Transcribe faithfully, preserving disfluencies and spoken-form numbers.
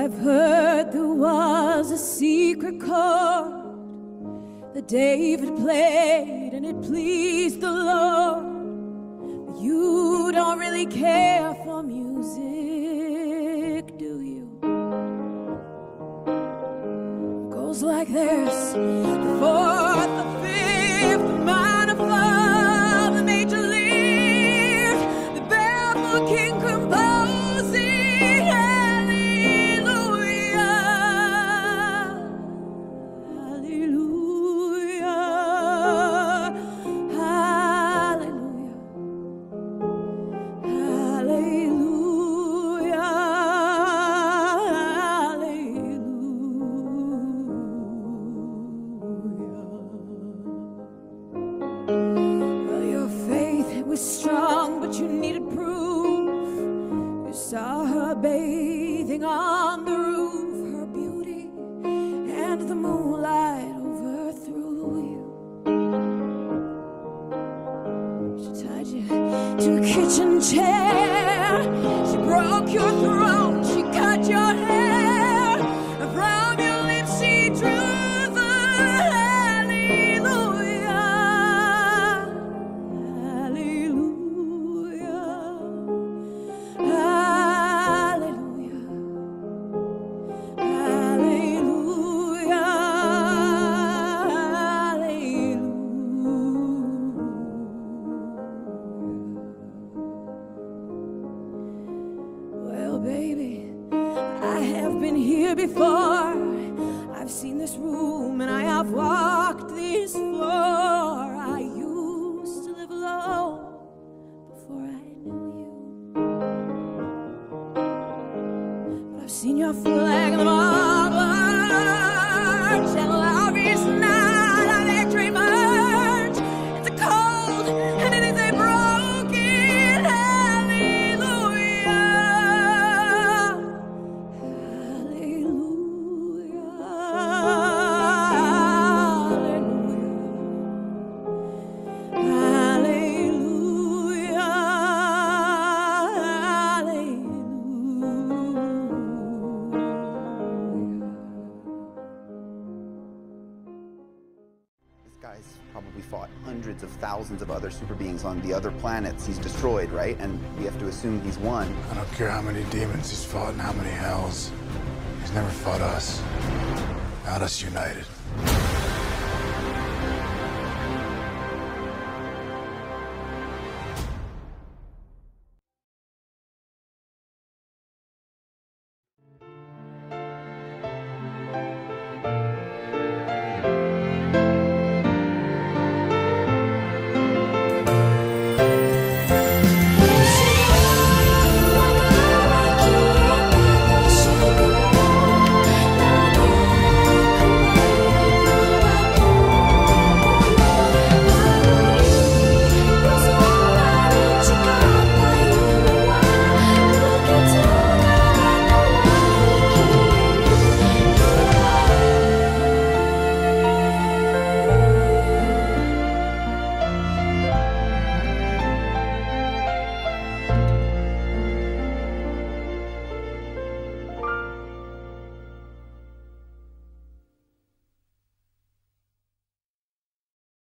I've heard there was a secret chord that David played and it pleased the Lord. But you don't really care for music, do you? It goes like this: the fourth, the fifth, the minor fall, the major lift, the barefoot king composing. Hallelujah, hallelujah, hallelujah, hallelujah, hallelujah. Well, your faith was strong, but you needed proof. You saw her bathing on the roof, her beauty and the moonlight overthrew you. She tied you to a kitchen chair, she broke your throat, she cut your hair, and from your lips she drew the hallelujah, hallelujah, hallelujah, hallelujah, hallelujah. Well, baby, I have been here before. I've seen this room and I have walked this floor. I used to live alone before I knew you. But I've seen your flag in the march and lobby's night on victory march. It's a cold and it is a broken hallelujah, hallelujah, hallelujah, This guy's probably fought hundreds of thousands of other super beings on the other planets he's destroyed, right? And we have to assume he's won. I don't care how many demons he's fought and how many hells. He's never fought us. Not us united.